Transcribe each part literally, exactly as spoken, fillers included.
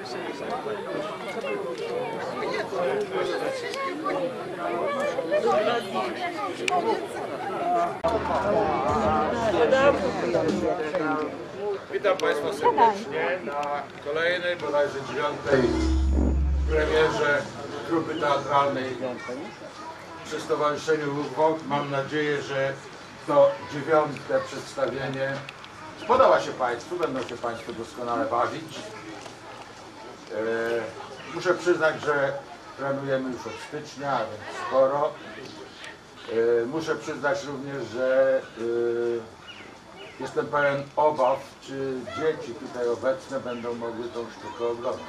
Witam Państwa serdecznie na kolejnej, bodajże dziewiątej premierze grupy teatralnej przy Stowarzyszeniu Łuk-Wołk. Mam nadzieję, że to dziewiąte przedstawienie spodoba się Państwu, będą się Państwo doskonale bawić. E, muszę przyznać, że trenujemy już od stycznia, a więc sporo. E, muszę przyznać również, że e, jestem pełen obaw, czy dzieci tutaj obecne będą mogły tą sztukę oglądać.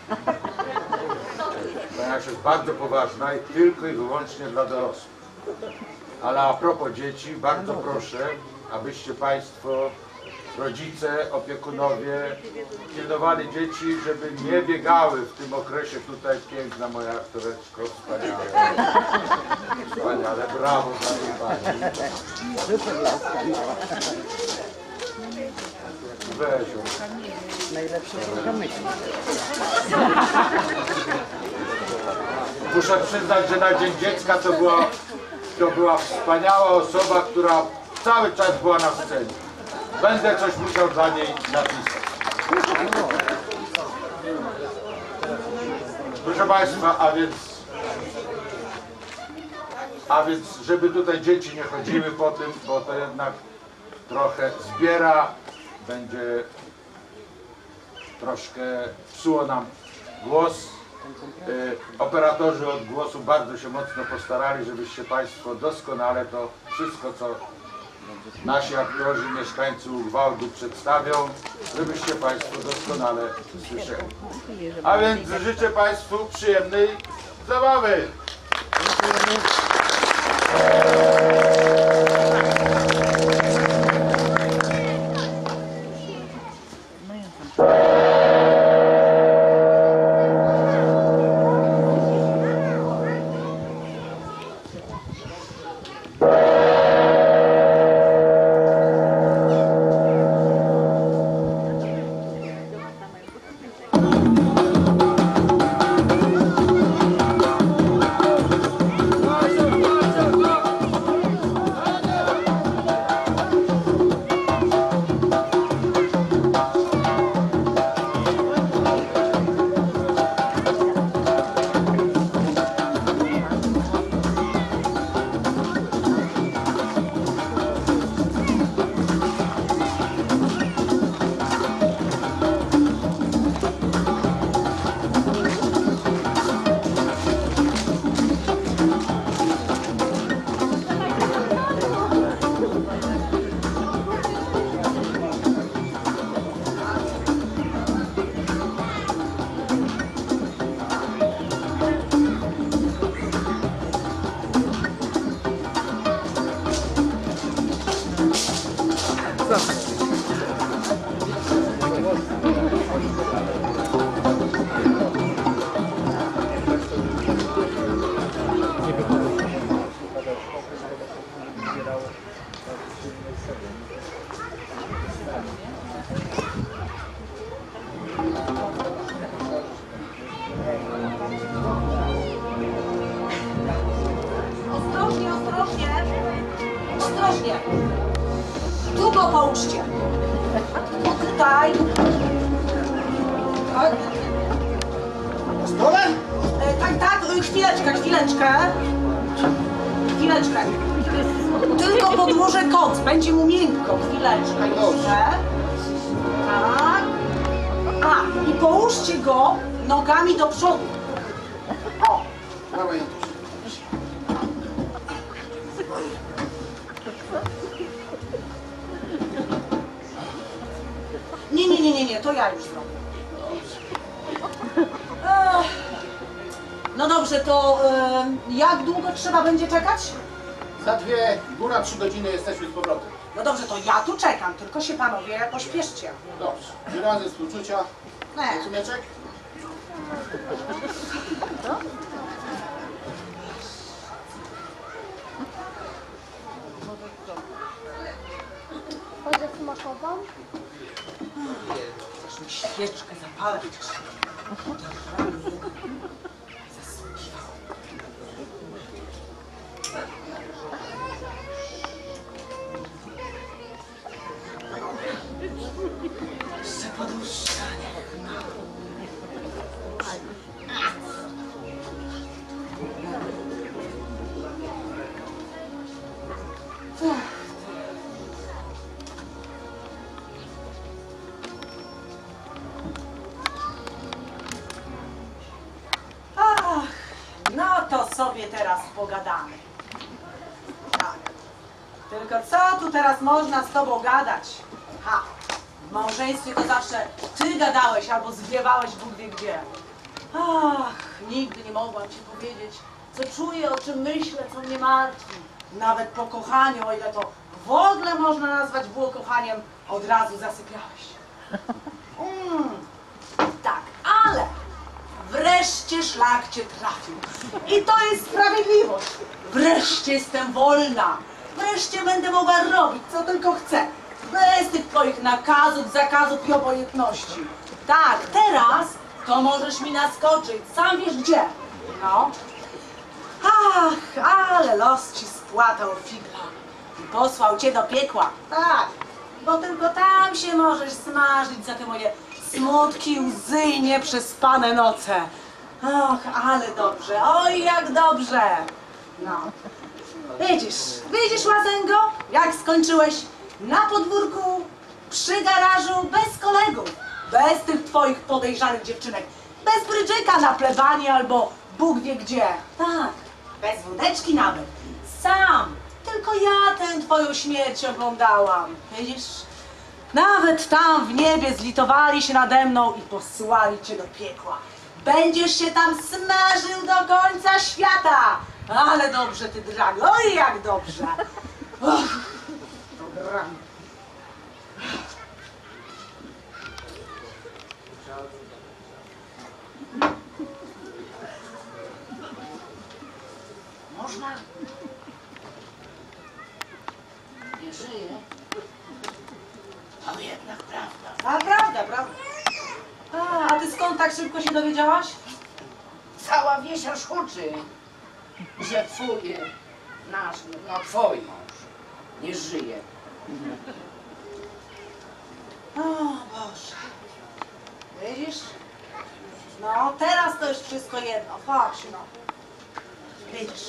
Ponieważ jest bardzo poważna i tylko i wyłącznie dla dorosłych. Ale a propos dzieci, bardzo proszę, abyście Państwo, rodzice, opiekunowie, pilnowali dzieci, żeby nie biegały w tym okresie tutaj. Piękna moja aktoreczko, wspaniale. Wspaniale, brawo dla niej Pani. Weź ją. Najlepsze programy. Muszę przyznać, że na Dzień Dziecka to była, to była wspaniała osoba, która cały czas była na scenie. Będę coś musiał dla niej napisać. Proszę Państwa, a więc, a więc żeby tutaj dzieci nie chodziły po tym, bo to jednak trochę zbiera, będzie troszkę psuło nam głos. Operatorzy od głosu bardzo się mocno postarali, żebyście Państwo doskonale to wszystko, co nasi aktorzy, mieszkańcy Łuk-Wołku przedstawią, żebyście Państwo doskonale słyszeli. A więc życzę Państwu przyjemnej zabawy. Ostrożnie, ostrożnie. Ostrożnie. Tu go połóżcie. O, tutaj. Stole? E, tak, tak, e, chwileczkę, chwileczkę. Chwileczkę. Tylko podłożę koc, będzie mu miękko. Chwileczkę jeszcze. Tak. A, i połóżcie go nogami do przodu. O. Nie, nie, nie, nie, nie, to ja już zrobię. Ech. No dobrze, to e, jak długo trzeba będzie czekać? Za dwie, góra trzy godziny jesteśmy z powrotem. No dobrze, to ja tu czekam, tylko się panowie pośpieszcie. Dobrze. Wyrazy współczucia. Nie. Rozumieczek? Wodę smakową? Aż mi świeczkę zapalać. Jeszcze podłuższanie. Ach, no to sobie teraz pogadamy. Tak. Tylko co tu teraz można z tobą gadać? Ha! W małżeństwie to zawsze ty gadałeś albo zwiewałeś Bóg wie gdzie. Ach, nigdy nie mogłam ci powiedzieć, co czuję, o czym myślę, co mnie martwi. Nawet po kochaniu, o ile to w ogóle można nazwać było kochaniem, od razu zasypiałeś. Mm, tak, ale wreszcie szlak cię trafił. I to jest sprawiedliwość. Wreszcie jestem wolna. Wreszcie będę mogła robić, co tylko chcę. Bez tych twoich nakazów, zakazów i obojętności. Tak, teraz to możesz mi naskoczyć. Sam wiesz gdzie. No. Ach, ale los ci spłatał figla i posłał cię do piekła. Tak, bo tylko tam się możesz smażyć za te moje smutki, łzy i nieprzespane noce. Ach, ale dobrze, oj jak dobrze. No. Widzisz, widzisz, Łazęgo, jak skończyłeś na podwórku, przy garażu, bez kolegów, bez tych twoich podejrzanych dziewczynek, bez brydżyka na plebanie albo Bóg wie gdzie. Tak, bez wódeczki nawet. Sam, tylko ja tę twoją śmierć oglądałam. Widzisz, nawet tam w niebie zlitowali się nade mną i posłali cię do piekła. Będziesz się tam smażył do końca świata. Ale dobrze ty dragi, oj jak dobrze. Uff, dobra. Można? Nie żyje. Ale jednak prawda. A prawda, prawda. A, a ty skąd tak szybko się dowiedziałaś? Cała wieś aż huczy, że twój, nasz, no twój mąż nie żyje. O Boże. Widzisz? No, teraz to już wszystko jedno. Chodź, no. Widzisz?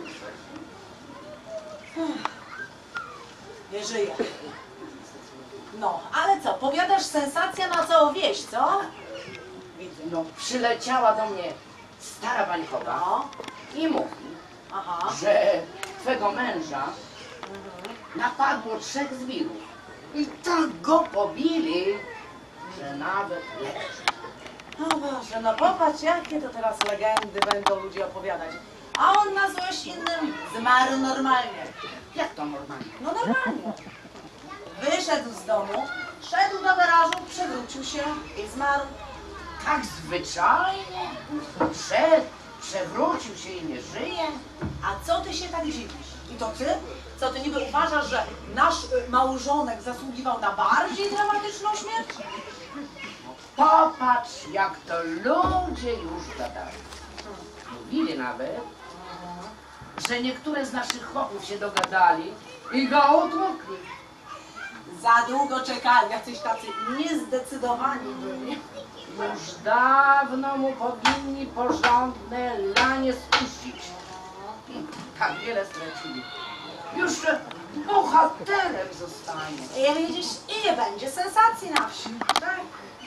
Uff. Nie żyje. No, ale co, powiadasz sensacja na całą wieś, co? Widzę, no przyleciała do mnie stara bańkowa No, i mówi, aha. że twego męża napadło trzech zbirów i tak go pobili, że nawet leży. O Boże, no popatrz, jakie to teraz legendy będą ludzie opowiadać. A on na złość innym zmarł normalnie. Jak to normalnie? No normalnie. Wyszedł z domu, szedł do garażu, przewrócił się i zmarł. Tak zwyczajnie? Prze, przewrócił się i nie żyje? A co ty się tak dziwisz? I to ty? Co ty niby uważasz, że nasz y, małżonek zasługiwał na bardziej dramatyczną śmierć? Popatrz, jak to ludzie już gadali. Mówili nawet, że niektóre z naszych chłopów się dogadali i go utłukli. Za długo czekali, jacyś tacy niezdecydowani byli. Już dawno mu powinni porządne lanie spuścić. I tak wiele stracili. Już bohaterem zostanie. I widzisz, i nie będzie sensacji na wsi. Tak?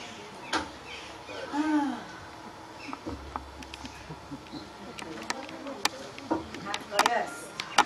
Tak to jest.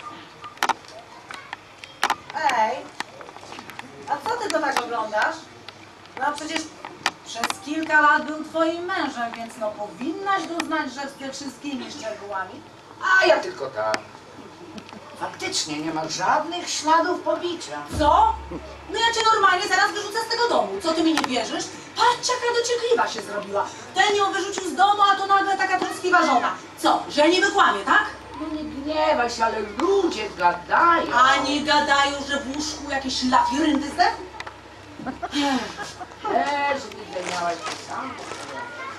Ej, a co ty to tak oglądasz? No przecież przez kilka lat był twoim mężem, więc no powinnaś go znać, że z tymi wszystkimi szczegółami. A ja tylko tak. Faktycznie nie ma żadnych śladów pobicia. Co? No ja cię normalnie zaraz wyrzucę z tego domu. Co ty mi nie wierzysz? Patrz, jaka dociekliwa się zrobiła. Ten ją wyrzucił z domu, a to nagle taka troskliwa żona. Co, że niby kłamie, tak? No nie gniewaj się, ale ludzie gadają. A nie gadają, że w łóżku jakieś lafiryndy zdechł? Też widzę, miałaś to samo.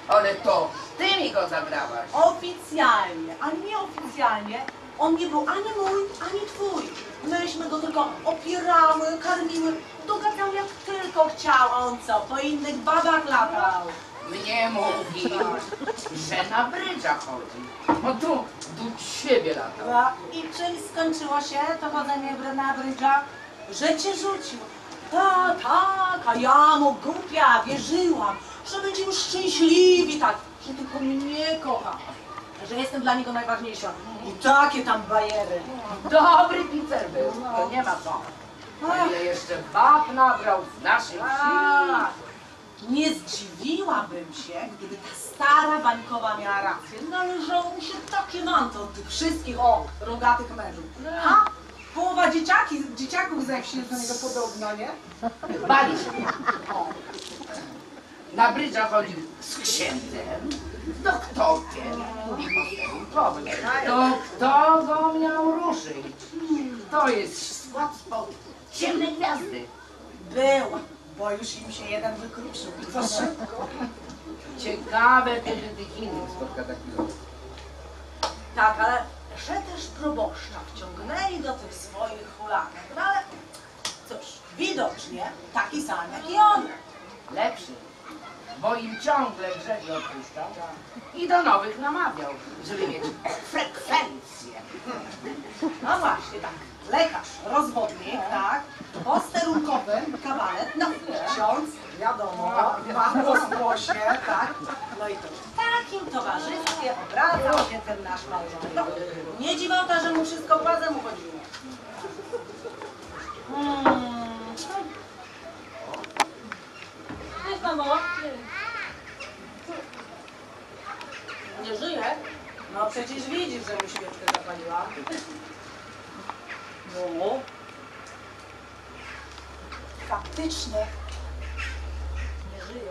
Ale to ty mi go zabrałaś. Oficjalnie, a nieoficjalnie on nie był ani mój, ani twój. Myśmy go tylko opierały, karmiły, dogadał jak tylko chciał, a on co, po innych babach latał. Mnie mówi, że na brydża chodzi. O tu, do ciebie lata. A I czym skończyło się to chodzenie na brydża? Że cię rzucił. Tak, tak, a ja mu głupia wierzyłam, że będziemy szczęśliwi, tak, że tylko mnie kocha, że jestem dla niego najważniejsza. I takie tam bajery. Dobry picer był, to nie ma co. A ile jeszcze bab nabrał w naszej wsi. A, nie zdziwiłabym się, gdyby ta stara bańkowa miała rację. Należało mu się takie manto od tych wszystkich, o, rogatych mężów. A połowa dzieciaki, dzieciaków ze wsi jest do niego podobna, nie? Bali się. O. Na brydża chodził z księdzem, z doktorkiem i posterunkowym. To kto go miał ruszyć? To jest skład spod ciemnej gwiazdy. Był, bo już im się jeden wykruszył i to szybko. Ciekawe, kiedy tych innych spotka takiego. Tak, ale że też proboszcza wciągnęli do tych swoich hulanek. No ale cóż, widocznie taki sam jak i on. Lepszy, bo im ciągle grzechy odpuszczał i do nowych namawiał, żeby mieć frekwencję. No właśnie, tak. Lekarz, rozwodnik, tak. Posterunkowy, kabaret, no ksiądz, wiadomo, pan rozgłośnie, tak. No i to w takim towarzystwie obracał się ten nasz małżonek. No, nie dziwota, że mu wszystko władzę uchodziło. Hmm. Cześć, mamo. Nie żyje? No przecież widzisz, że mu świeczkę zapaliła. No. Faktycznie. Nie żyje.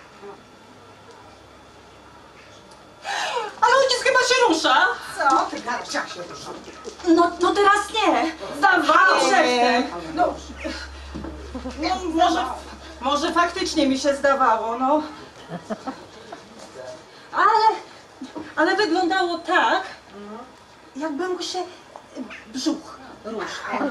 Ale ojciec chyba się rusza. Co? Ty gadasz, jak się rusza? No, no teraz nie. Halo, Przedtem. No, No, może, może faktycznie mi się zdawało, no. Ale, ale wyglądało tak, jakby mu się brzuch ruszał.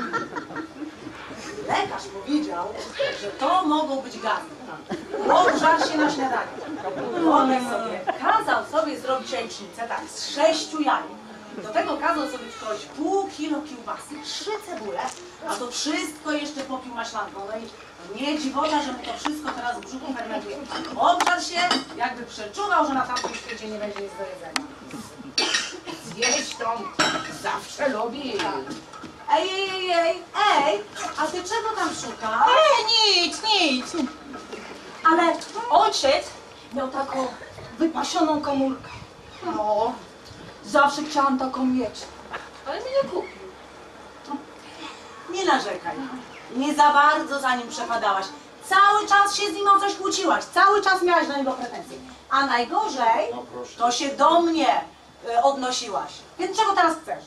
lekarz powiedział, że to mogą być gazy. Obżar się na śniadanie. Wyobraź sobie, kazał sobie zrobić jajecznicę, tak, z sześciu jaj. Do tego kazał sobie wkroić pół kilo kiełbasy, trzy cebule, a to wszystko jeszcze popił maślanką. No i nie dziwota, że mu to wszystko teraz w brzuchu fermentuje. Obżar się, jakby przeczuwał, że na tamtym świecie nie będzie nic do jedzenia. Zjeść to zawsze lubi. Ej, ej, ej, ej, ej, a ty czego tam szukasz? E, nic, nic. Ale ojciec miał taką wypasioną komórkę. No, zawsze chciałam taką mieć. Ale mi nie kupił. Nie narzekaj. Nie za bardzo za nim przepadałaś. Cały czas się z nim o coś kłóciłaś. Cały czas miałaś do niego pretensje. A najgorzej, No proszę. to się do mnie y, odnosiłaś. Więc czego teraz chcesz?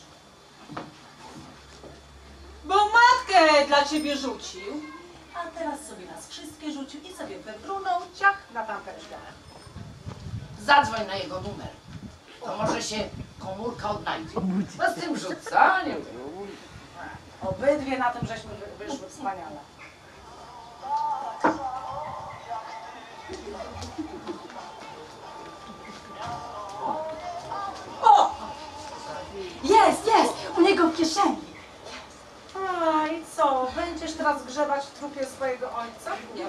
Bo matkę dla ciebie rzucił. A teraz sobie nas wszystkie rzucił i sobie wybrunął ciach na tamtę ścianę. Zadzwoń na jego numer. To może się komórka odnajdzie. No z tym rzucaniem. Obydwie na tym żeśmy wy, wyszły wspaniale. O! Jest, jest! U niego w kieszeni. A i co? Będziesz teraz grzebać w trupie swojego ojca? Nie.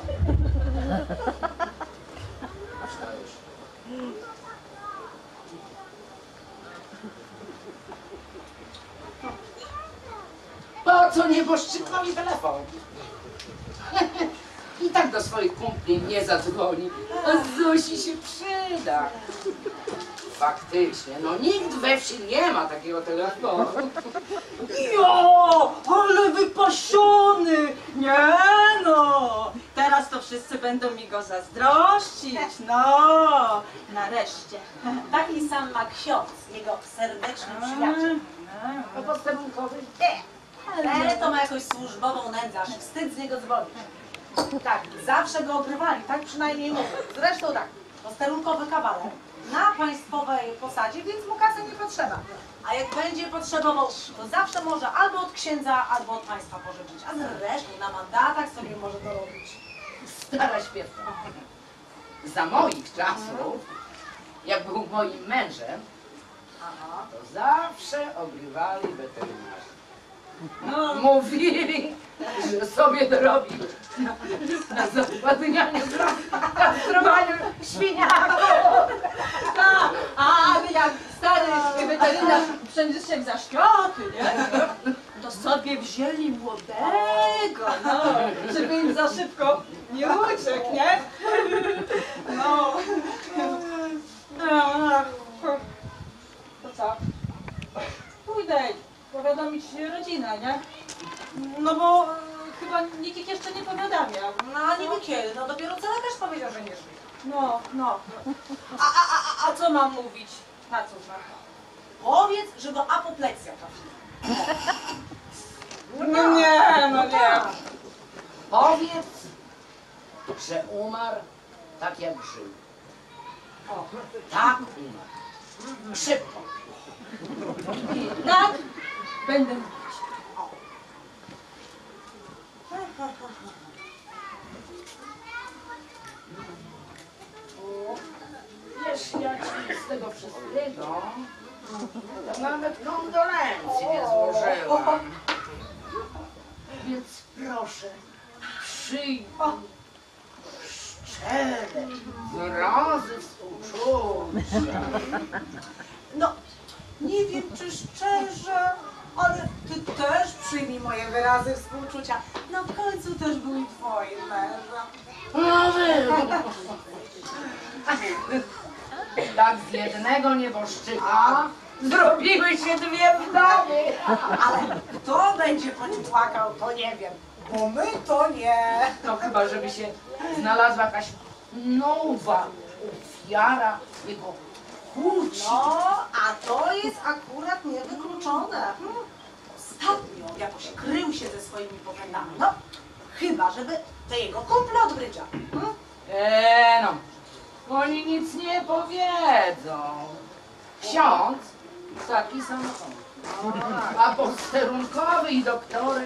Po co nieboszczykowi telefon? I tak do swoich kumpli nie zadzwoni. A Zusi się przyda. Faktycznie, no nikt we wsi nie ma takiego telefonu. Jo, ale wypasiony! Nie no! Teraz to wszyscy będą mi go zazdrościć, no! Nareszcie. Taki sam ma ksiądz, jego serdeczny przyjaciel. A posterunkowy? Ale to ma jakąś służbową nędzę, aż wstyd z niego zwolnić. Tak, zawsze go okrywali, tak przynajmniej mówię. Zresztą tak, posterunkowy kawaler na państwowej posadzie, więc mu kasy nie potrzeba. A jak będzie potrzebował, to zawsze może albo od księdza, albo od państwa pożyczyć. A zresztą na mandatach sobie może to robić. Stara śpiewka. Za moich czasów, jak był moim mężem, Aha. to zawsze ogrywali weterynarze. No, mówili, że sobie dorobi na, na zapadnianiu, kastrowaniu świniaków. Tak, ale jak stary weterynarz przemysł za światy, nie? To sobie wzięli młodego, no, żeby im za szybko nie uciekł, nie? No. No, to co? Pójdę powiadomić rodzinę, nie? No bo e, chyba nikt ich jeszcze nie powiadamiał. No a niby kiedy? No dopiero co lekarz powiedział, że nie żyje. No, no. A, a, a, a co mam mówić? Na cóż, na Powiedz, że go apopleksja trafiła. No nie, no nie. Powiedz, że umarł tak jak żył. O. Tak umarł. Szybko. I tak będę mówić. Wiesz, ja ci z tego wszystkiego to nawet kondolencji nie złożyłam. Więc proszę, przyjmij szczere wyrazy współczucia. No, nie wiem czy szczerze, ale ty też przyjmij moje wyrazy współczucia. No w końcu też był twoim mężem. No wy! Tak z jednego nieboszczyka zrobiły się dwie wdowy. Ale kto będzie po nim płakał, to nie wiem, bo my to nie. No chyba, żeby się znalazła jakaś nowa ofiara jego chuci. No, a to jest akurat niewykluczone. Hmm. Ostatnio jakoś krył się ze swoimi poglądami. No, chyba, żeby te jego kumple od Brydzia. Hmm? Eee no, oni nic nie powiedzą. Ksiądz taki sam on. A posterunkowy i doktorek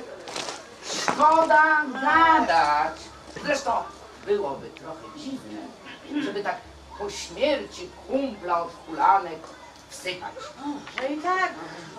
szkoda gadać. Zresztą byłoby trochę dziwne, żeby tak po śmierci kumpla od hulanek wsypać. Że i tak.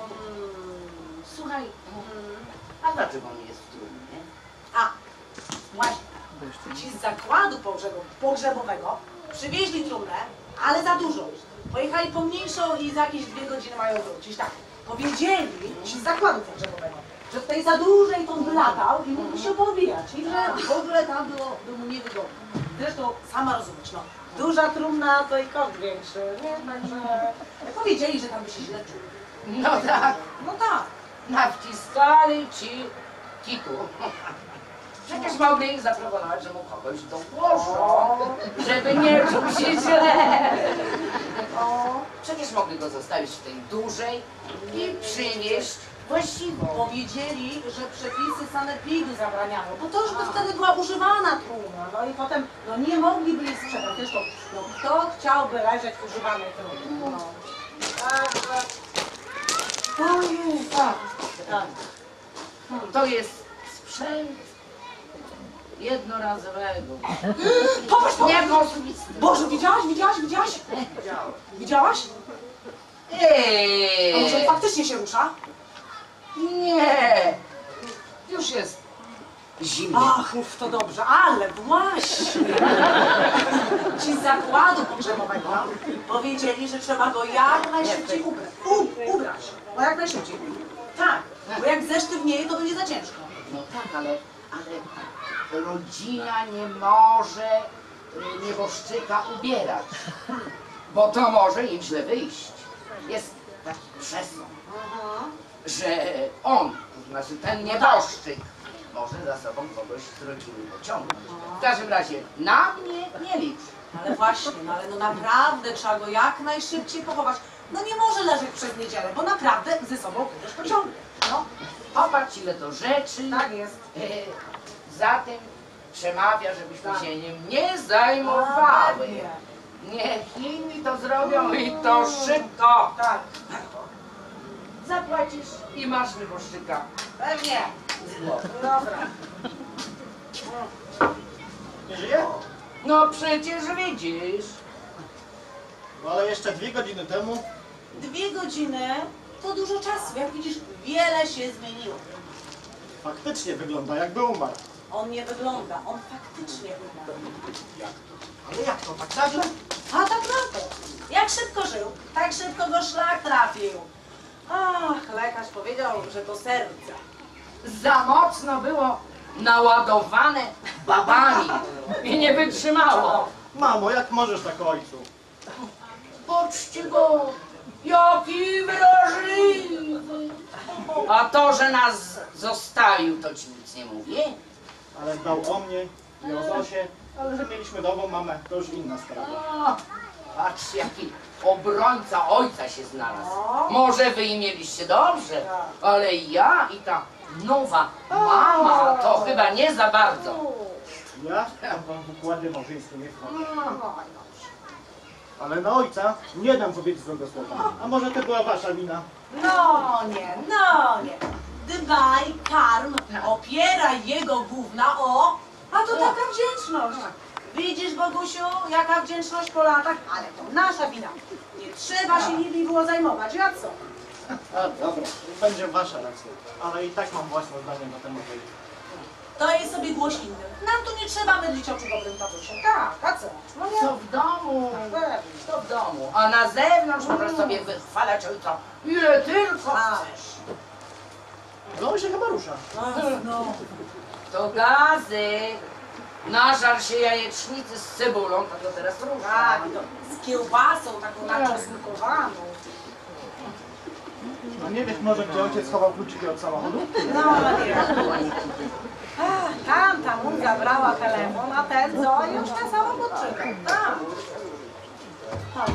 Słuchaj, a dlaczego on jest w trumnie? A, właśnie. Ci z zakładu pogrzebo- pogrzebowego przywieźli trumnę, ale za dużą. Pojechali pomniejszą i za jakieś dwie godziny mają wrócić. Tak, powiedzieli ci z zakładu pogrzebowego, że w tej za dużej to on latał i mógł się pobijać i że w ogóle tam było, było mu niewygodnie. Zresztą sama rozumiesz, no, duża trumna to i kot większy, nie? Także powiedzieli, że tam by się źle czuł. No tak, No tak. nawciskali ci kitu. Przecież mogli ich zaproponować, że mu kogoś dołożą, żeby nie czuł się źle. O, przecież mogli go zostawić w tej dużej i przywieźć właściwą. Powiedzieli, że przepisy sanepidu zabraniają, bo to już by wtedy była używana trumna, no i potem no nie mogliby jej sprzedać. Zresztą, no kto chciałby leżeć w używanej trumnie? No. Także... Ojej, tak, tak. To jest sprzęt jednorazowego. Popatrz, popatrz! Nie kosmicny. Boże, widziałaś, widziałaś, widziałaś? Widziałaś? A może on Eee, faktycznie się rusza? nie. Już jest zimno. Ach, uf, to dobrze, ale właśnie. Ci z zakładu pogrzebowego powiedzieli, że trzeba go jak najszybciej ubrać. U, ubrać, no jak najszybciej. Tak, bo jak zesztywnieje, to będzie za ciężko. No tak, ale, ale rodzina nie może y, nieboszczyka ubierać, bo to może im źle wyjść. Jest taki przesąd, że on, to znaczy ten nieboszczyk, może za sobą kogoś z rodziny pociągnąć. W każdym razie na mnie nie licz. Ale właśnie, no ale no naprawdę trzeba go jak najszybciej pochować. No nie może leżeć przez niedzielę, bo naprawdę ze sobą kogoś pociągnie. No, Popatrz, ile to rzeczy. tak jest. E, Zatem przemawia, żebyśmy Tak. się nim nie zajmowały. Ładnie. Niech inni to zrobią i to szybko. Tak. Zapłacisz i masz nieboszczyka. Pewnie. Dobra. Nie żyje? No przecież widzisz. No ale jeszcze dwie godziny temu. Dwie godziny to dużo czasu. Jak widzisz, wiele się zmieniło. Faktycznie wygląda jakby umarł. On nie wygląda, on faktycznie umarł. Ale jak to, tak nagle? A tak na to. Jak szybko żył, tak szybko go szlak trafił. Ach, lekarz powiedział, że to serce. Za mocno było naładowane babami i nie wytrzymało. Mamo, jak możesz tak o ojcu? Patrzcie go, jaki wrażliwy. A to, że nas zostawił, to ci nic nie mówię. Ale dbał o mnie i o Zosię, ale że mieliśmy nową mamę, to już inna sprawa. O, patrz, jaki obrońca ojca się znalazł. Może wy i mieliście dobrze, ale ja i ta nowa mama to chyba nie za bardzo. Ja tam wam w układzie małżeńskim nie wchodzę. Ale na ojca nie dam powiedzieć złego słowa. A może to była wasza wina? No nie, no nie. Dbaj, karm, opieraj jego gówna o... A to taka wdzięczność. Widzisz, Bogusiu, jaka wdzięczność po latach? Ale to nasza wina. Nie trzeba się nimi było zajmować, ja co? A dobra, będzie wasza racja. Ale i tak mam własne zdanie na temat ojca. To jest sobie głoś innym. Nam tu nie trzeba mydlić oczu dobrym tatusiem. Tak, a co? No nie. Co w domu, Pewnie. to w domu, a na zewnątrz możesz sobie wychwalać ojca ile tylko Tak. chcesz. No on się chyba rusza. Ach, no. To gazy. Nażar się jajecznicy z cebulą, to to teraz rusza. Tak, i to z kiełbasą taką naczosnkowaną. No nie wiesz może, gdzie ojciec schował kluczyki od samochodu? No nie. Ach, tamta mu zabrała telefon, a ten co? Już na samochód czeka. Tak. Tak.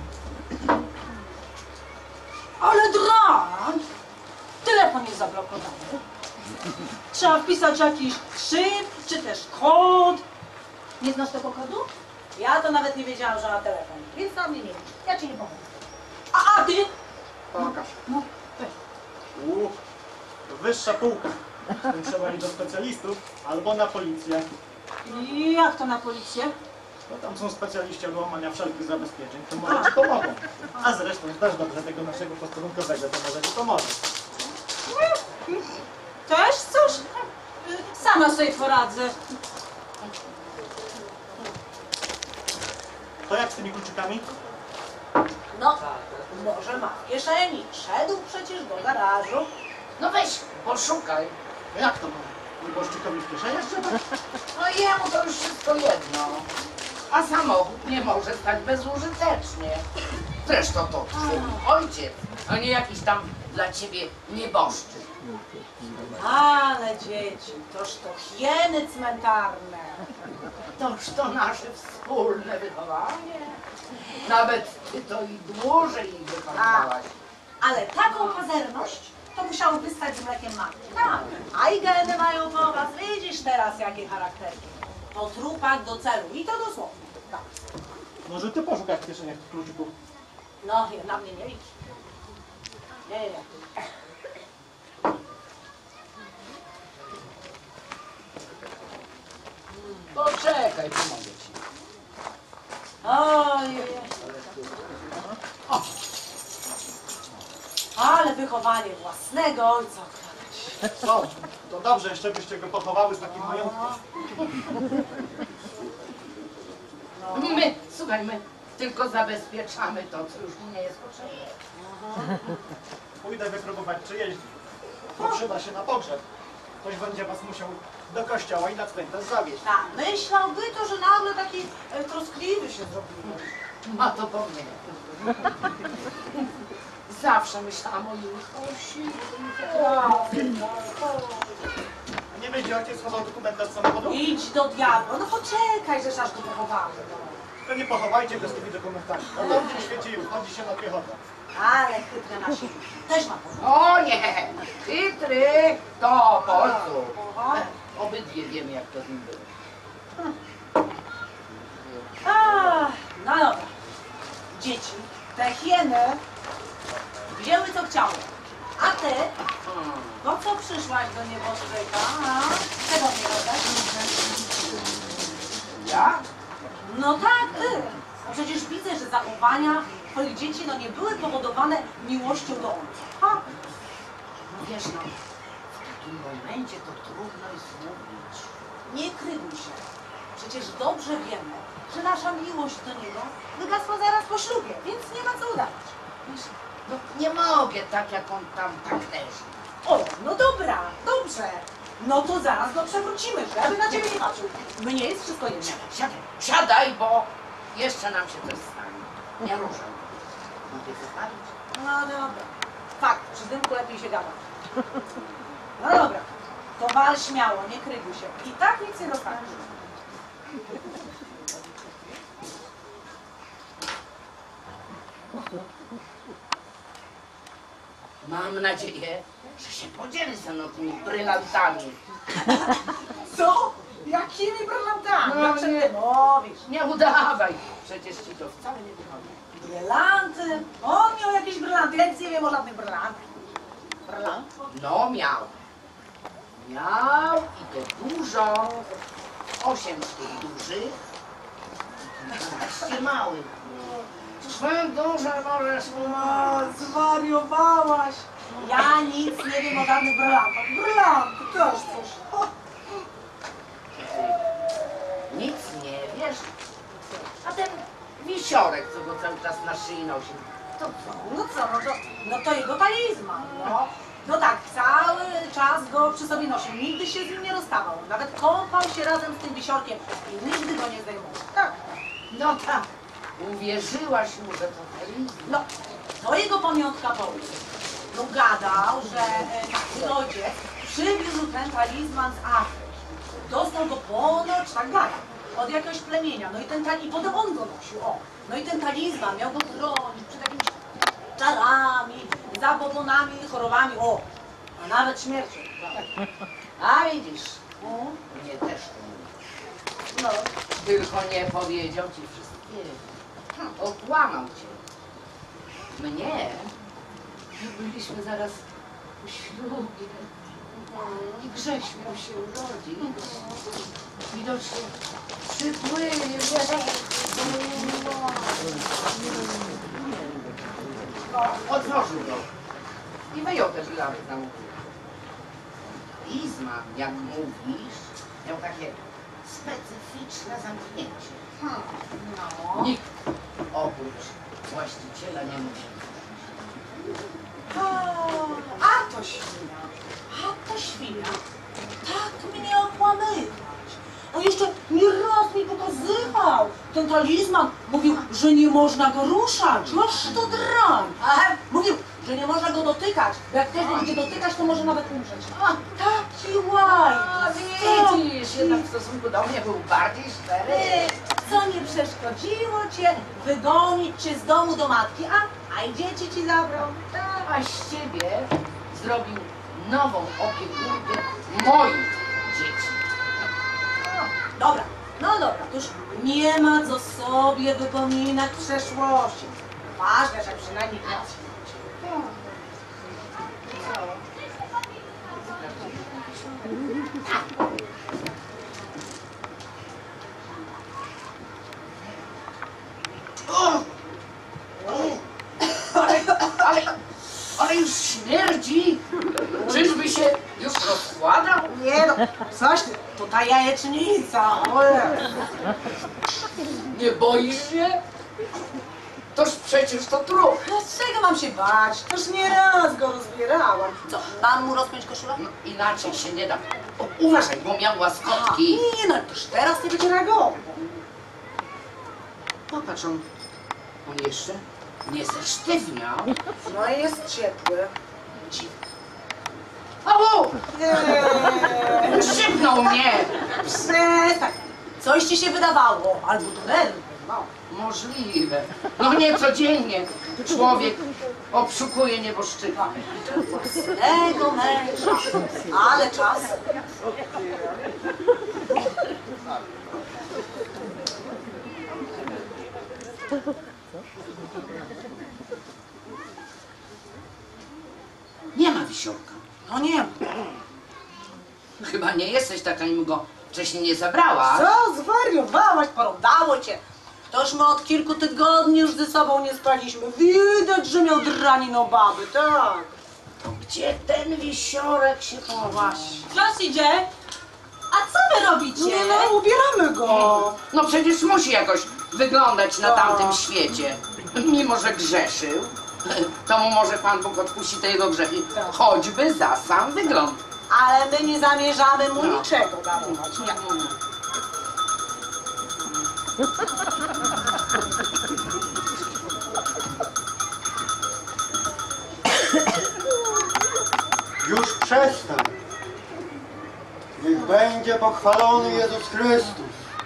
Ale dran! Telefon jest zablokowany. Trzeba wpisać jakiś szyb, czy też kod. Nie znasz tego kodu? Ja to nawet nie wiedziałam, że ma telefon, więc na mnie nie liczy. Ja ci nie pomogę. A, a ty? Pokaż. No, weź. Uuu, wyższa półka. Tym trzeba iść do specjalistów albo na policję. I jak to na policję? No tam są specjaliści od łamania wszelkich zabezpieczeń, to może ci pomogą. A zresztą też dobrze tego naszego posterunkowego, to może ci pomoże. Też coś? Sama sobie poradzę. To jak z tymi kluczykami? No, może ma w kieszeni. Szedł przecież do garażu. No weź, poszukaj. No jak to mam? Nieboszczykowi w kieszeniach trzeba? No jemu to już wszystko jedno. A samochód nie może stać bezużytecznie. Zresztą to twój ojciec, a nie jakiś tam dla ciebie nieboszczyk. Ale dzieci, toż to hieny cmentarne. Toż to nasze wspólne wychowanie. Nawet ty to i dłużej ich wychowałaś. Ale taką pazerność to musiało wystać z mlekiem matki. Tak, a i geny mają po was. Widzisz teraz, jakie charakterki. To trupak do celu i to dosłownie. Tak. Może ty poszukaj w kieszeniach tych kluczyków. No, na mnie nie licz. Nie, nie, nie. Poczekaj, pomogę ci. Ojej. O. Ale wychowanie własnego ojca okradać. Co? To dobrze, jeszcze byście go pochowały z takim majątkiem. My, słuchaj, my tylko zabezpieczamy to, co już mi nie jest potrzebne. Pójdę wypróbować, czy jeździ. To przyda się na pogrzeb. Ktoś będzie was musiał do kościoła i na cmentarz zawieźć. Tak, myślałby to, że nagle taki e, troskliwy się zrobił. Ma to po mnie. Zawsze myślałam o Juchosi. A nie będzie ojciec schował dokument od samochodu? Idź do diabła, no poczekaj, że aż go pochowamy. To nie pochowajcie go z tymi dokumentami. No to w tym świecie już chodzi się na piechotę. Ale chytre nasi. Też ma pomysł. O nie! Chytry to po polsku. Aha. Obydwie wiemy, jak to z nim było. A, no dobrze. te hieny wzięły co chciały. A ty, po co przyszłaś do nieboszczyka? A? Czego mnie robisz? Ja? No tak, ty. No przecież widzę, że zachowania twoich dzieci no nie były powodowane miłością do ojca. Ha? No wiesz, no, w takim momencie to trudno jest mówić. Nie kryguj się. Przecież dobrze wiemy, że nasza miłość do niego wygasła zaraz po ślubie, więc nie ma co udawać. Wiesz, no nie mogę tak, jak on tam tak też. O, no dobra, dobrze. No to zaraz go przewrócimy, żeby na ciebie nie patrzył. Mnie jest wszystko jedno. Siadaj, siadaj, bo jeszcze nam się coś stanie. Nie ruszaj. Mogę zapalić? No dobra. Fakt, przy dymku lepiej się gada. No dobra, to wal śmiało, nie kryguj się. I tak nic nie dostaniesz. Mam nadzieję, że się podzieli ze mną tymi brylantami. Co? Jakimi brylantami? No O czym nie. ty mówisz? Nie udawaj, przecież ci to wcale nie wychodzi. Brylanty? On miał jakieś brylanty, ja nic nie wiem o żadnych brylantach. Brylant? No miał. Miał i to dużo. Osiem sztuk dużych i kilkanaście małych. Trzy duże możesz O, umać. zwariowałaś. Ja nic nie wiem o żadnych brylantach. Brylanty, też coś. O, Nic nie wiesz? A ten wisiorek, co go cały czas na szyi nosił, to co? no co, no to, no to jego talizman, no. No tak, cały czas go przy sobie nosił, nigdy się z nim nie rozstawał. Nawet kąpał się razem z tym wisiorkiem i nigdy go nie zdejmował. Tak. No tak, uwierzyłaś mu, że to talizman. No, to jego pamiątka po ojcu. No gadał, że e, taki ojciec przywiózł ten talizman z Afryki. Dostał go ponoć, tak gada, od jakiegoś plemienia. No i ten talizman, i potem on go nosił, o. No i ten talizman miał go chronić przed jakimiś czarami, zabobonami, chorobami, o. A nawet śmiercią. A widzisz, O, mnie też to mówi. no. Tylko nie powiedział ci wszystkiego. Hm, okłamał cię. Mnie my byliśmy zaraz po ślubie i Grześ miał się urodzić. Widocznie przypłynie. Otworzył go i wyjął te bilary na muku. Izma, jak mówisz, miał takie specyficzne zamknięcie. Hmm. No. Nikt oprócz właściciela nie musi. A, a to świnia, a to świnia, tak mnie okłamywać. A jeszcze nie raz mi pokazywał ten talizman. Mówił, że nie można go ruszać, aż to drań. A mówił, że nie można go dotykać, bo jak ktoś będzie dotykać, to może nawet umrzeć. A taki łaj. A widzisz, jednak w stosunku do mnie był bardziej szczery. Ty, co nie przeszkodziło cię wygonić cię z domu do matki, a, a i dzieci ci zabrał. Tak. A z ciebie zrobił nową opiekunkę moich dzieci. Dobra, no dobra, to już nie ma co sobie wypominać przeszłości. Ważne, że przynajmniej raz. O! Ale, ale, ale już śmierdzi! Czyżby się już rozkładał? Nie no, coś ty, to ta jajecznica. Ojej. Nie boisz się? Toż przecież to trup. No z czego mam się bać? Toż nie raz go rozbierałam. Co, mam mu rozpiąć koszulę? No, inaczej się nie da. O, uważaj, bo miał łaskotki. Nie no, toż teraz nie będzie reagował. Popatrz, on, on jeszcze nie zesztywniał. No i jest ciepły. Dziwne. Au! Nie. Szybnął mnie! Przestań. Coś ci się wydawało, albo to nerwy. No. Możliwe. No nie codziennie człowiek obszukuje nieboszczyka. Tego męża. Ale czas. Nie ma wisiorka. No nie. Chyba nie jesteś taka, im go wcześniej nie zabrała. Co, zwariowałaś, porąbało cię. Toż my od kilku tygodni już ze sobą nie spaliśmy. Widać, że miał drani no baby, tak. To gdzie ten wisiorek się chowa? Klas idzie. A co wy robicie? Nie no, ubieramy go. No przecież musi jakoś wyglądać na Tak. tamtym świecie. Mimo że grzeszył, to mu może Pan Bóg odpuści te jego grzechy, Tak. choćby za sam wygląd. Ale my nie zamierzamy mu No. niczego darować. Nie. Już przestań. Niech będzie pochwalony Jezus Chrystus.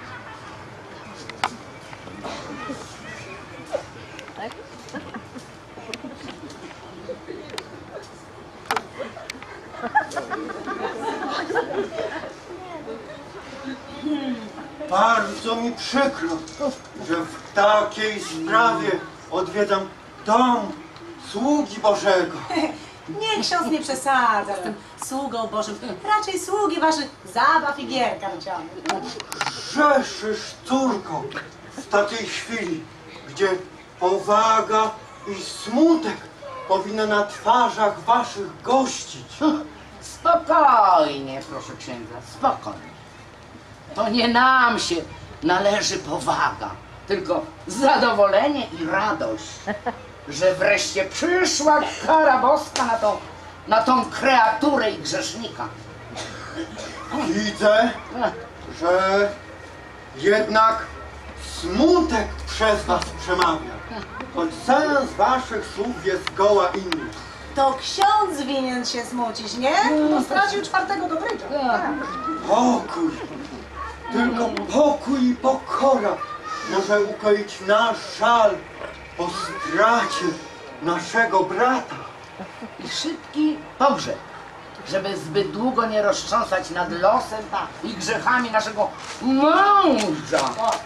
Bardzo mi przykro, że w takiej sprawie odwiedzam dom sługi Bożego. Nie, ksiądz nie przesadza z tym sługą Bożym. Raczej sługi waszych zabaw i gier karcianych. Grzeszysz, córko, w takiej chwili, gdzie powaga i smutek powinny na twarzach waszych gościć. Spokojnie, proszę księdza, spokojnie. To nie nam się należy powaga, tylko zadowolenie i radość, że wreszcie przyszła kara boska na tą, na tą kreaturę i grzesznika. Widzę, że jednak smutek przez was przemawia, choć sens waszych słów jest zgoła inny. To ksiądz winien się smucić, nie? Bo stracił czwartego dobrego. Pokój, tylko pokój i pokora może ukoić nasz żal po stracie naszego brata. I szybki pogrzeb, żeby zbyt długo nie roztrząsać nad losem i grzechami naszego męża.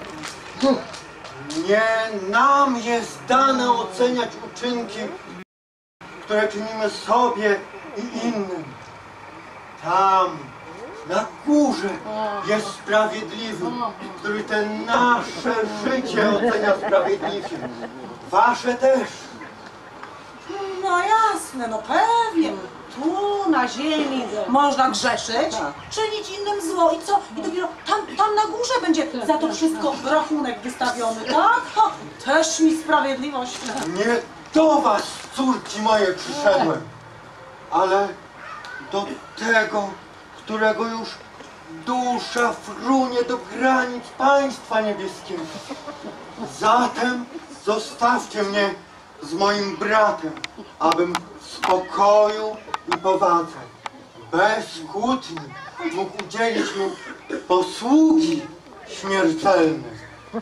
Nie nam jest dane oceniać uczynki, które czynimy sobie i innym. Tam, na górze, jest sprawiedliwy, który te nasze życie ocenia sprawiedliwie. Wasze też. No jasne, no pewnie. Tu na ziemi można grzeszyć, czynić innym zło i co? I dopiero tam, tam na górze będzie za to wszystko rachunek wystawiony, tak? Ha, też mi sprawiedliwość. Nie do was, córki moje, przyszedłem, ale do tego, którego już dusza frunie do granic Państwa Niebieskiego. Zatem zostawcie mnie z moim bratem, abym w spokoju i powadze, bez kłótni, mógł udzielić mu posługi śmiertelnej.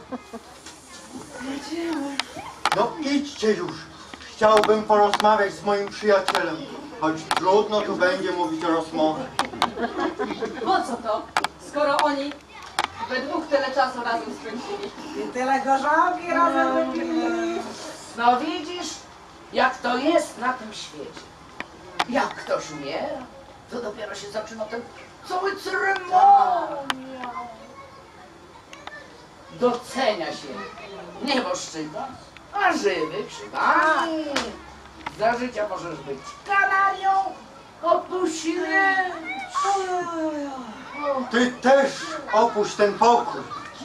No idźcie już. Chciałbym porozmawiać z moim przyjacielem, choć trudno tu będzie mówić o rozmowie. Po co to? Skoro oni we dwóch tyle czasu razem spędzili. I tyle gorzałki razem wypili. No widzisz, jak to jest na tym świecie. Jak ktoś umiera, to dopiero się zaczyna ten cały ceremoniał. Docenia się nieboszczyka, a żywy krzywami. Za życia możesz być kanalią, opuść ręcz. Ty też opuść ten pokój.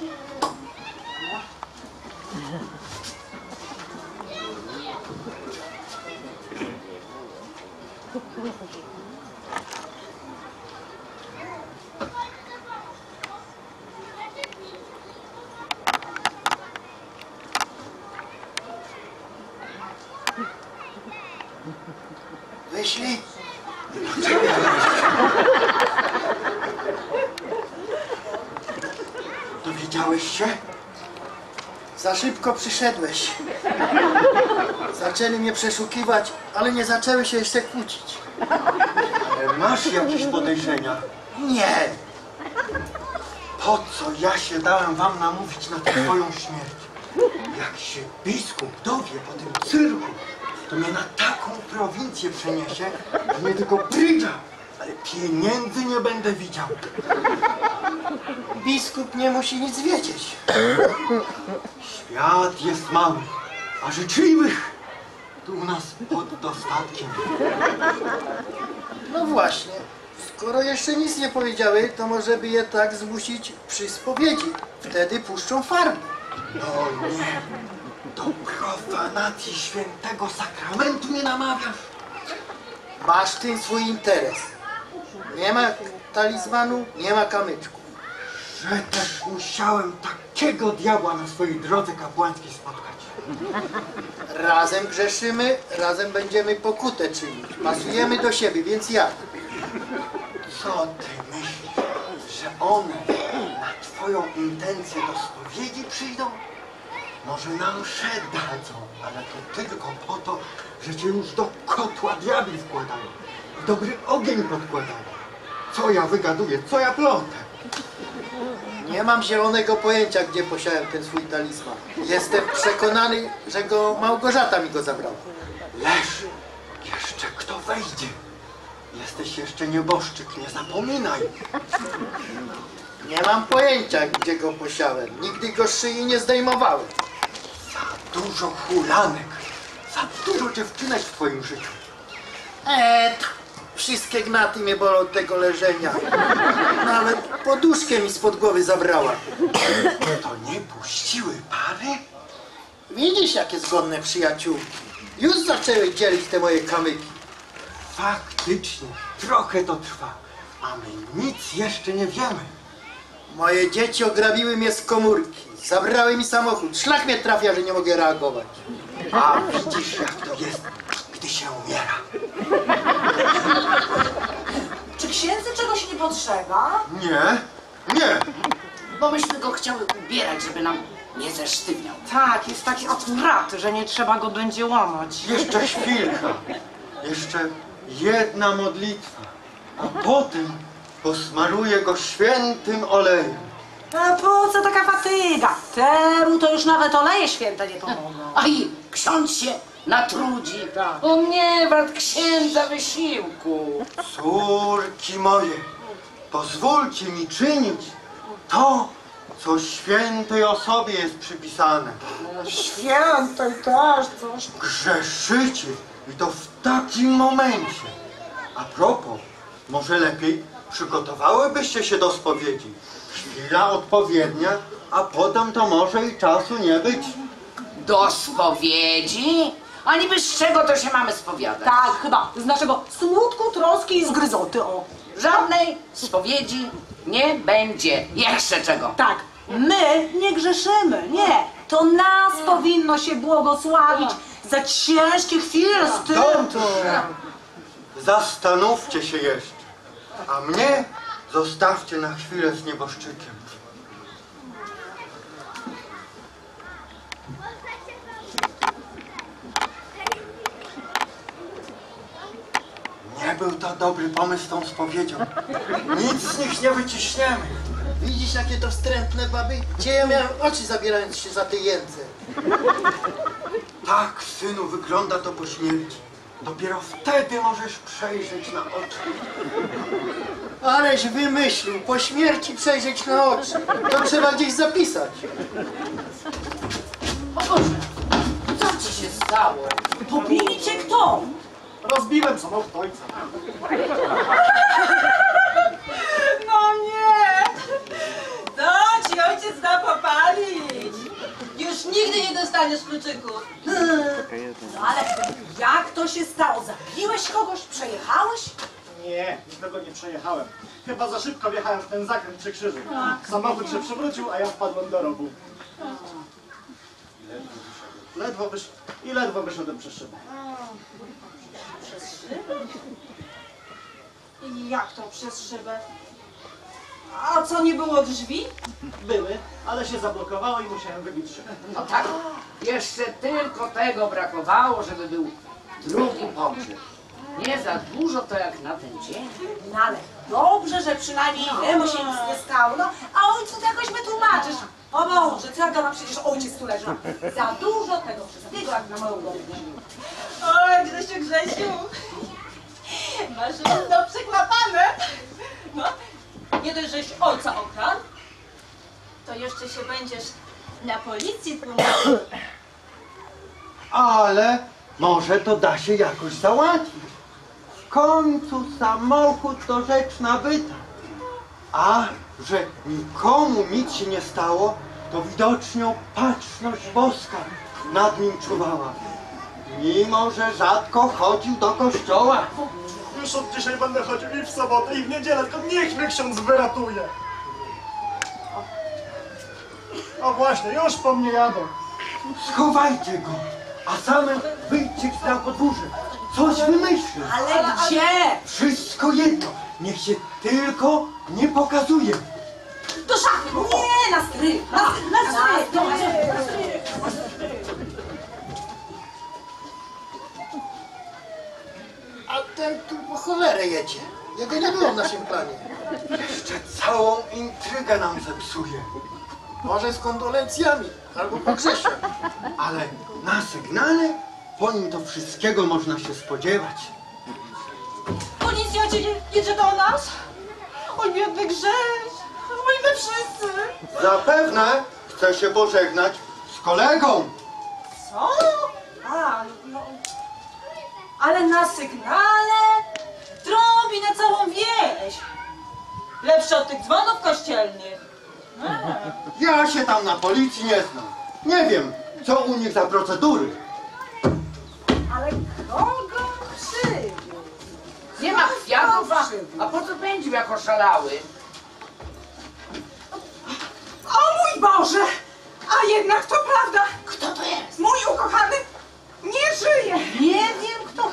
Wyszli? Dowiedziałeś się? Za szybko przyszedłeś. Zaczęli mnie przeszukiwać, ale nie zaczęły się jeszcze kłócić. Ale masz jakieś podejrzenia? Nie, Po co ja się dałem wam namówić na tę twoją śmierć? Jak się biskup dowie po tym cyrku, to mnie na taką prowincję przeniesie, że nie tylko brydża, ale pieniędzy nie będę widział. Biskup nie musi nic wiedzieć. Świat jest mały, a życzliwych tu u nas pod dostatkiem. No właśnie. Skoro jeszcze nic nie powiedziały, to może by je tak zmusić przy spowiedzi. Wtedy puszczą farbę. No nie, do profanacji świętego sakramentu nie namawiasz. Masz w tym swój interes. Nie ma talizmanu, nie ma kamyczków. Że też musiałem takiego diabła na swojej drodze kapłańskiej spotkać. Razem grzeszymy, razem będziemy pokutę czynić. Pasujemy do siebie, więc jak? Co ty myślisz, że one na twoją intencję do spowiedzi przyjdą? Może na mszę dadzą, ale to tylko po to, że cię już do kotła diabli wkładają. I dobry ogień podkładają. Co ja wygaduję, co ja plątę? Nie mam zielonego pojęcia, gdzie posiałem ten swój talizman. Jestem przekonany, że go Małgorzata mi go zabrała. Leż, jeszcze kto wejdzie. Jesteś jeszcze nieboszczyk, nie zapominaj. Nie mam pojęcia, gdzie go posiałem. Nigdy go z szyi nie zdejmowałem. Za dużo hulanek, za dużo dziewczynek w twoim życiu. Eee, wszystkie gnaty mnie bolą od tego leżenia. Nawet poduszkę mi spod głowy zabrała. To nie puściły pary? Widzisz, jakie zgodne przyjaciółki. Już zaczęły dzielić te moje kamyki. Faktycznie, trochę to trwa, a my nic jeszcze nie wiemy. Moje dzieci ograbiły mnie z komórki. Zabrały mi samochód. Szlak mnie trafia, że nie mogę reagować. A widzisz, jak to jest, gdy się umiera. Czy księdzu czegoś nie potrzeba? Nie, nie. Bo myśmy go chciały ubierać, żeby nam nie zesztywniał. Tak, jest taki otwarty, że nie trzeba go będzie łamać. Jeszcze chwilka, jeszcze jedna modlitwa, a potem posmaruję go świętym olejem. A po co taka fatyga? Temu to już nawet oleje święte nie pomogą. A i ksiądz się natrudzi. On nie wart księdza wysiłku. Córki moje, pozwólcie mi czynić to, co świętej osobie jest przypisane. Świętej też coś. Grzeszycie i to w takim momencie. A propos, może lepiej przygotowałybyście się do spowiedzi. Chwila odpowiednia, a potem to może i czasu nie być. Do spowiedzi? A niby z czego to się mamy spowiadać? Tak, chyba z naszego smutku, troski i zgryzoty, o. Żadnej spowiedzi nie będzie. Jeszcze czego? Tak, my nie grzeszymy, nie. To nas powinno się błogosławić za ciężkie chwile z tym. Dobrze. Zastanówcie się jeszcze, a mnie zostawcie na chwilę z nieboszczykiem. Nie był to dobry pomysł z tą spowiedzią. Nic z nich nie wyciśniemy. Widzisz, jakie to wstrętne baby? Gdzie ja miałem oczy, zabierając się za te jędze? Tak, synu, wygląda to po śmierci. Dopiero wtedy możesz przejrzeć na oczy. Aleś wymyślił, po śmierci przejrzeć na oczy. To trzeba gdzieś zapisać. O Boże, co ci się stało? Pobili cię kto? Rozbiłem samochód ojca. No nie! To ci ojciec da popalić! Już nigdy nie dostaniesz kluczyków. No ale jak to się stało? Zabiłeś kogoś? Przejechałeś? Nie, nikogo nie przejechałem. Chyba za szybko wjechałem w ten zakręt przy krzyżu. Samochód się przewrócił, a ja wpadłem do rowu. Ledwo wysz... I ledwo wyszedłem przez szybę. Przez szybę? I jak to przez szybę? A co, nie było drzwi? Były, ale się zablokowało i musiałem wybić szybę. No tak, jeszcze tylko tego brakowało, żeby był drugi pogrzeb. Nie za dużo to jak na ten dzień. No ale dobrze, że przynajmniej jemu się nic nie stało. No, a ojcu to jakoś wytłumaczysz. O Boże, co ja gadam, przecież ojciec tu leżał. Za dużo tego wszystkiego, jak na moją głowę. Oj, Grzesiu, Grzesiu. Masz to przeklapane. No, nie dość, żeś ojca okradł, to jeszcze się będziesz na policji tłumaczył. Ale może to da się jakoś załatwić. W końcu samochód to rzecz nabyta. A że nikomu nic się nie stało, to widocznie opatrzność boska nad nim czuwała. Mimo że rzadko chodził do kościoła. Już od dzisiaj będę chodził i w sobotę, i w niedzielę, tylko niech mnie ksiądz wyratuje. O właśnie, już po mnie jadą. Schowajcie go, a same wyjdźcie na podwórze. Coś wymyślę. Ale gdzie? Wszystko jedno, niech się tylko nie pokazuje. Do szafy! Nie, na strych! Na, na strych! Dobrze, na strych! A ten tu po cholerę jedzie. Jego nie było w naszym planie. Jeszcze całą intrygę nam zepsuje. Może z kondolencjami, albo po Grzesia. Ale na sygnale po nim to wszystkiego można się spodziewać. Policja cię jedzie do nas? Oj, biedny Grześ. Oj, my wszyscy. Zapewne chce się pożegnać z kolegą. Co? A, no... Ale na sygnale trąbi na całą wieś. Lepszy od tych dzwonów kościelnych. Ja się tam na policji nie znam. Nie wiem, co u nich za procedury. Ale kogo przywiózł? Nie ma kwiatów, a, a po co pędził jak oszalały? O mój Boże! A jednak to prawda! Kto to jest? Mój ukochany nie żyje! Nie wiem kto.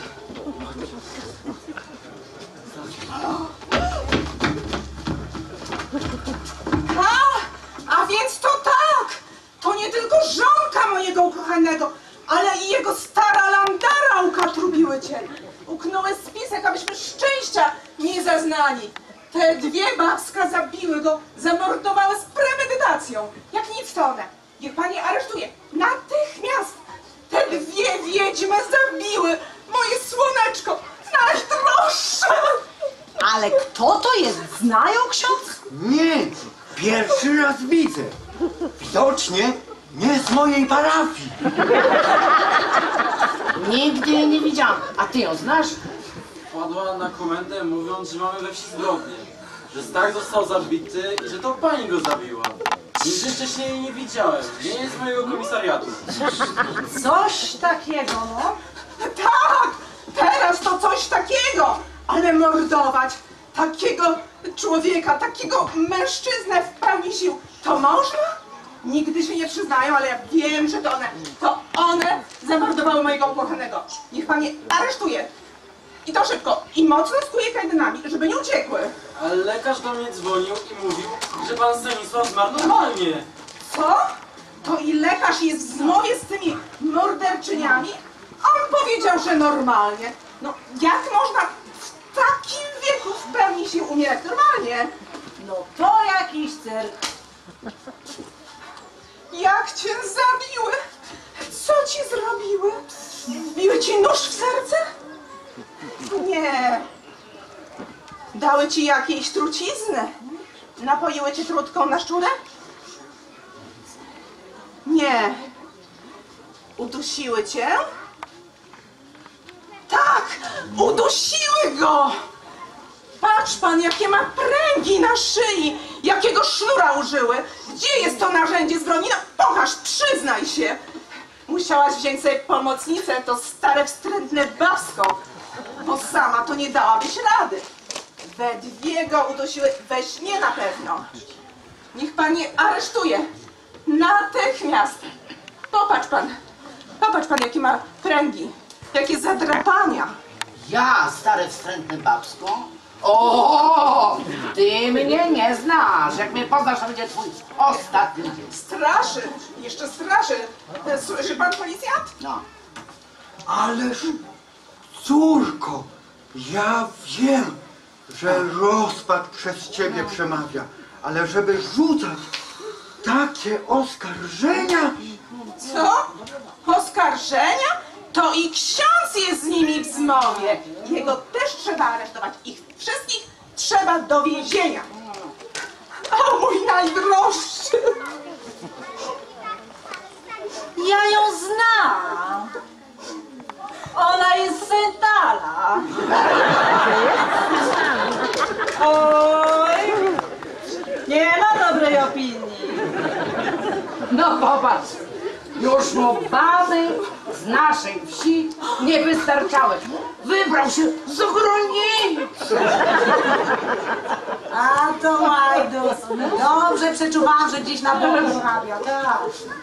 A, a więc to tak! To nie tylko żonka mojego ukochanego, ale i jego stara landara ukatrubiły cię. Uknąłeś spisek, abyśmy szczęścia nie zaznali. Te dwie babska zabiły go, zamordowały z premedytacją. Jak nic to one. Niech pani aresztuje. Natychmiast! Te dwie wiedźmy zabiły moje słoneczko, najdroższe! Ale kto to jest? Znają ksiądz? Nie, pierwszy raz widzę. Widocznie nie z mojej parafii. Nigdy jej nie widziałam. A ty ją znasz? Wpadła na komendę mówiąc, że mamy we wsi zbrodnię. Że Stach został zabity i że to pani go zabiła. Nigdy wcześniej jej nie widziałem. Nie jest z mojego komisariatu. Coś takiego, no. Tak! Teraz to coś takiego! Ale mordować takiego człowieka, takiego mężczyznę w pełni sił, to można? Nigdy się nie przyznają, ale ja wiem, że to one, to one zamordowały mojego ukochanego. Niech pani aresztuje. I to szybko. I mocno skuje kajdynami, żeby nie uciekły. Ale lekarz do mnie dzwonił i mówił, że pan Stanisław zmarł normalnie. Co? To i lekarz jest w zmowie z tymi morderczyniami? On powiedział, że normalnie. No, jak można w takim wieku w pełni się umierać normalnie? No to jakiś cyrk. Jak cię zabiły? Co ci zrobiły? Wbiły ci nóż w serce? Nie. Dały ci jakieś trucizny? Napoiły cię trutką na szczurę? Nie. Udusiły cię? Tak! Udusiły go! Patrz pan, jakie ma pręgi na szyi! Jakiego sznura użyły! Gdzie jest to narzędzie zbrodni? No pokaż, przyznaj się! Musiałaś wziąć sobie pomocnicę, to stare wstrętne babsko, bo sama to nie dałabyś rady. We dwie go udusiły, we śnie na pewno. Niech pan je aresztuje. Natychmiast. Popatrz pan. Popatrz pan, jakie ma pręgi. Jakie zadrapania. Ja, stare wstrętne babsko? O, ty mnie nie znasz. Jak mnie poznasz, to będzie twój ostatni dzień. Straszy. Jeszcze straszy. E, Słyszy pan policjant? No. Ależ, córko, ja wiem, że rozpad przez ciebie przemawia, ale żeby rzucać takie oskarżenia? Co? Oskarżenia? To i ksiądz jest z nimi w zmowie. Jego też trzeba aresztować. Ich wszystkich trzeba do więzienia. O mój najdroższy! Ja ją znam. Ona jest z Sentala. Oj, nie ma dobrej opinii. No popatrz, już mu baby z naszej wsi nie wystarczały. Wybrał się z granicy. A to Łajdus. Dobrze przeczuwałam, że gdzieś na boku hrabia. Tak.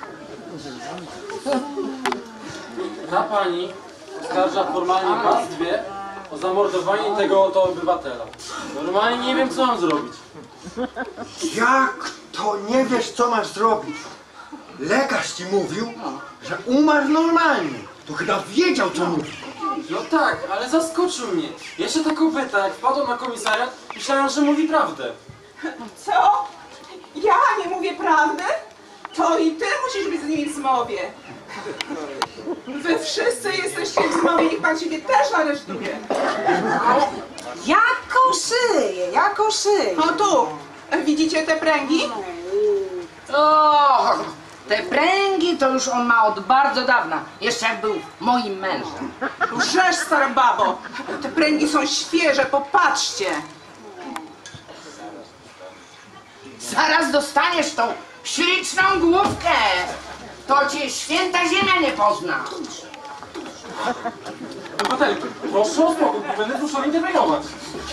Ta pani oskarża formalnie was dwie o zamordowanie tego oto obywatela. Normalnie nie wiem, co mam zrobić. Jak to nie wiesz, co masz zrobić? Lekarz ci mówił, że umarł normalnie. To chyba wiedział, co mówi. No tak, ale zaskoczył mnie. Jeszcze ta kobieta, jak wpadła na komisariat, myślałem, że mówi prawdę. Co? Ja nie mówię prawdy? To i ty musisz być z nimi w zmowie. Wy wszyscy jesteście w zmowie, niech pan siebie też aresztuje. Jaką szyję, jaką szyję? O tu, widzicie te pręgi? O, te pręgi to już on ma od bardzo dawna. Jeszcze jak był moim mężem. Rzesz, stara babo, te pręgi są świeże, popatrzcie. Zaraz dostaniesz tą śliczną główkę. To cię święta ziemia nie pozna. Obywateli, proszę o spokój, bo będę zmuszony interweniować.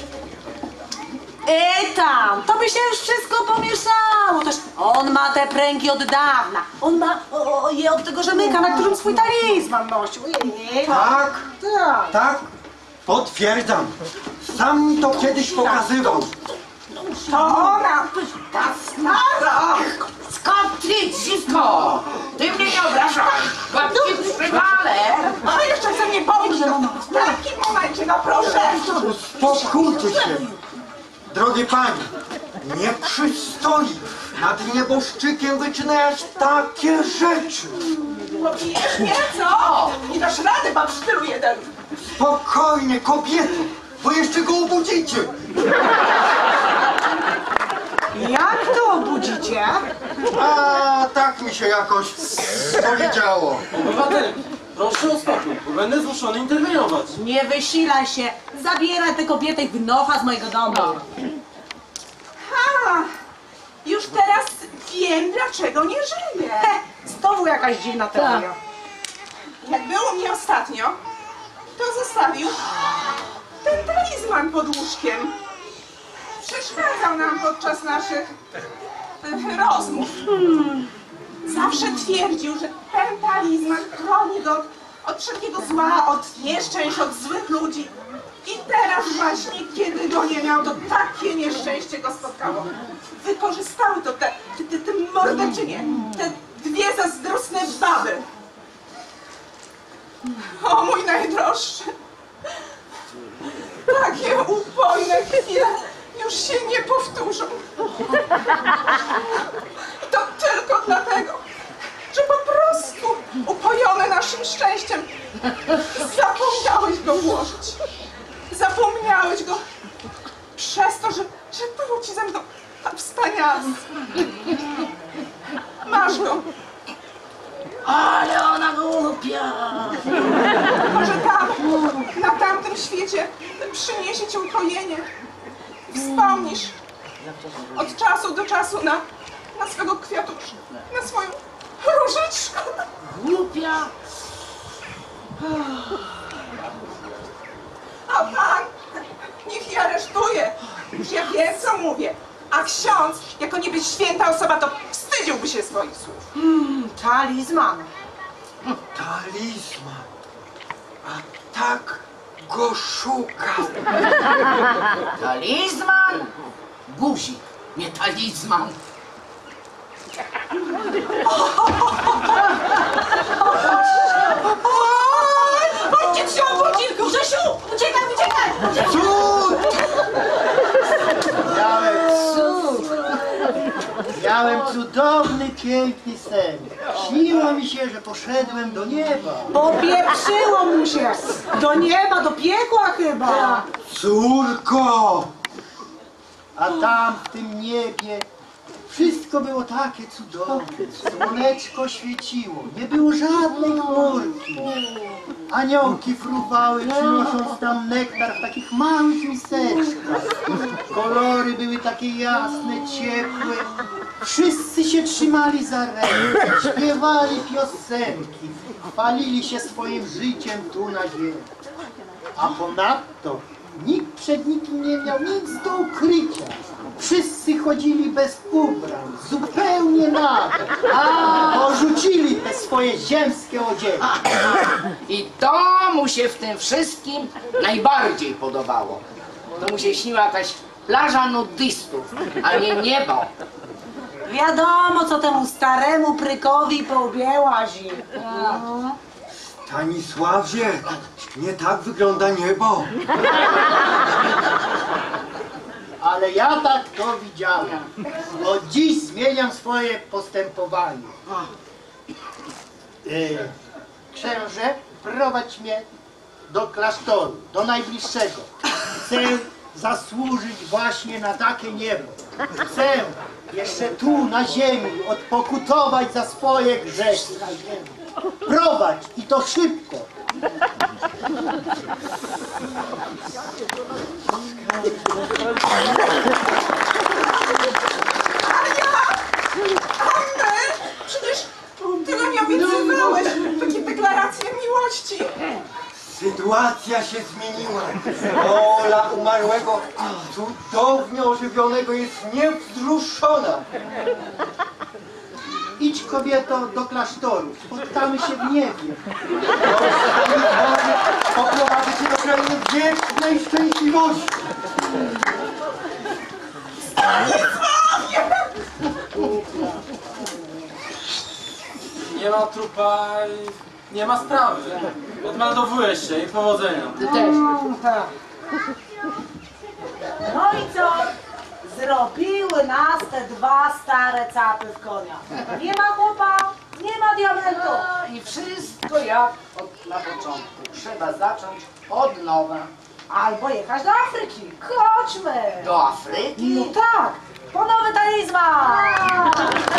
Ej tam, to by się już wszystko pomieszało. Też on ma te pręgi od dawna. On ma o, o, je od tego rzemyka, na którym swój talizman nosił. Ojej. Tak, Tak. tak, potwierdzam. Sam mi to kiedyś pokazywał. To ona, ta stara. Skąd ty, dziwko? Ty mnie nie obrażasz. Babci przywalę. A jeszcze chce mnie pobić, że w takim momencie, no proszę. Uspokójcie się. Drogie pani, nie przystoi nad nieboszczykiem wyczyniać takie rzeczy. Pobijesz mnie, co? Nie dasz rady, mam sztylu jeden. Spokojnie, kobieto, bo jeszcze go obudzicie. Jak to obudzicie? A tak mi się jakoś powiedziało. Obywateli, proszę o spokój, bo będę zmuszony interweniować. Nie wysilaj się. Zabieraj tę kobietę i wynocha z mojego domu. Ha! Już teraz wiem, dlaczego nie żyje. Znowu jakaś dziwna teoria. Jak było mnie ostatnio, to zostawił ten talizman pod łóżkiem. Przeszkadzał nam podczas naszych e, rozmów. Zawsze twierdził, że ten talizman chroni go od, od wszelkiego zła, od nieszczęść, od złych ludzi. I teraz właśnie, kiedy go nie miał, to takie nieszczęście go spotkało. Wykorzystały to te, te, te, te morderczynie, te dwie zazdrosne baby. O mój najdroższy. Takie upojne chwile już się nie powtórzą. To tylko dlatego, że po prostu upojone naszym szczęściem zapomniałeś go włożyć. Zapomniałeś go przez to, że, że było ci ze mną tak wspanialstwo. Masz go. Ale ona głupia. Może tam, na tamtym świecie przyniesie ci ukojenie. Wspomnisz od czasu do czasu na, na swego kwiatuszka, na swoją różyczkę. Głupia. A pan niech je aresztuje. Już ja wiem, co mówię. A ksiądz, jako niby święta osoba, to wstydziłby się swoich słów. Hmm, talizman. Talizman. A tak go szukał. Talizman? Guzik, nie talizman. Oj, ojciec się obudził! Grzesiu, uciekaj, uciekaj! Cud! Miałem cud! Miałem cudowny piękny sen. Śniło mi się, że poszedłem do nieba. Popieprzyło mu się. Do nieba, do piekła chyba. Córko! A tam w tym niebie wszystko było takie cudowne. Słoneczko świeciło, nie było żadnej chmurki. Aniołki fruwały, przynosząc tam nektar w takich małych miseczkach. Kolory były takie jasne, ciepłe. Wszyscy się trzymali za ręce, śpiewali piosenki, chwalili się swoim życiem tu na ziemi. A ponadto nikt przed nikim nie miał nic do ukrycia. Wszyscy chodzili bez ubrań, zupełnie nagi, a porzucili te swoje ziemskie odzieże. I to mu się w tym wszystkim najbardziej podobało. To mu się śniła jakaś plaża nudystów, a nie niebo. Wiadomo, co temu staremu prykowi po łbie łazi. Stanisławie, nie tak wygląda niebo. Ale ja tak to widziałem. Od dziś zmieniam swoje postępowanie. Yy, księże, prowadź mnie do klasztoru, do najbliższego. Chcę zasłużyć właśnie na takie niebo. Chcę jeszcze tu na ziemi odpokutować za swoje grzechy. Prowadź i to szybko. Przecież ty nam nie obiecywałeś takie deklaracje miłości. Sytuacja się zmieniła. Wola umarłego cudownie ożywionego jest niewzruszona. Idź, kobieto, do klasztoru. Spotkamy się w niebie. Poprowadzę cię do krainy wiecznej szczęśliwości. Nie ma trupa i nie ma sprawy. Odmeldowujesz się i powodzenia. Ty też. No i co? Zrobiły nas te dwa stare capy w konia. Nie ma chłopa, nie ma diamentu. No i wszystko jak od, na początku. Trzeba zacząć od nowa. Albo jechać do Afryki. Chodźmy. Do Afryki? No tak, po nowy talizman.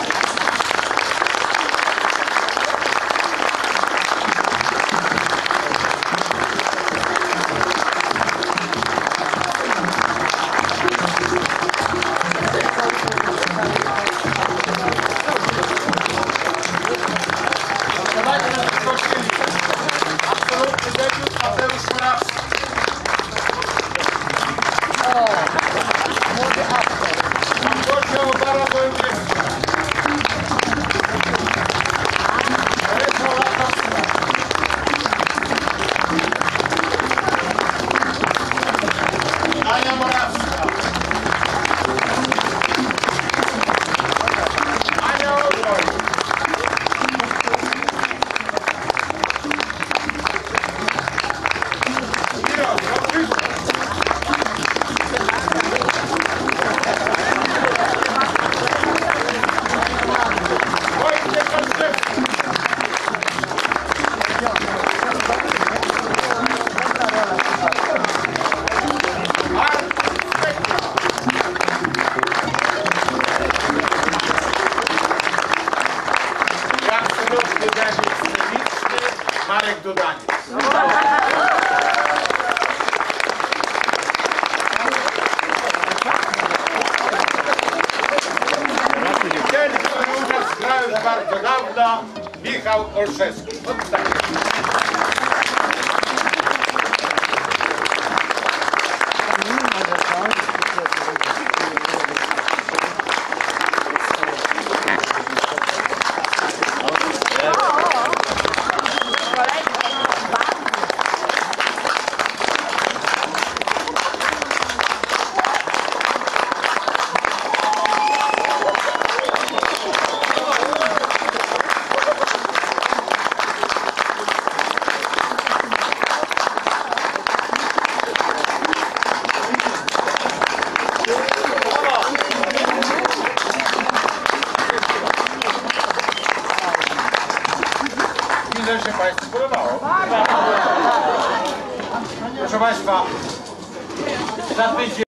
Absolutny debiut Mateusz Morawski. Młody aktor. Gosia Obara Gołębiewska. Teresa Latowska. Ania Morawska. Ania Olboj. Marek Dudaniec. Ten, który u nas grał już bardzo dawno, Michał Olszewski. Odstań. że się Państwu podobało. Proszę Państwa, za tydzień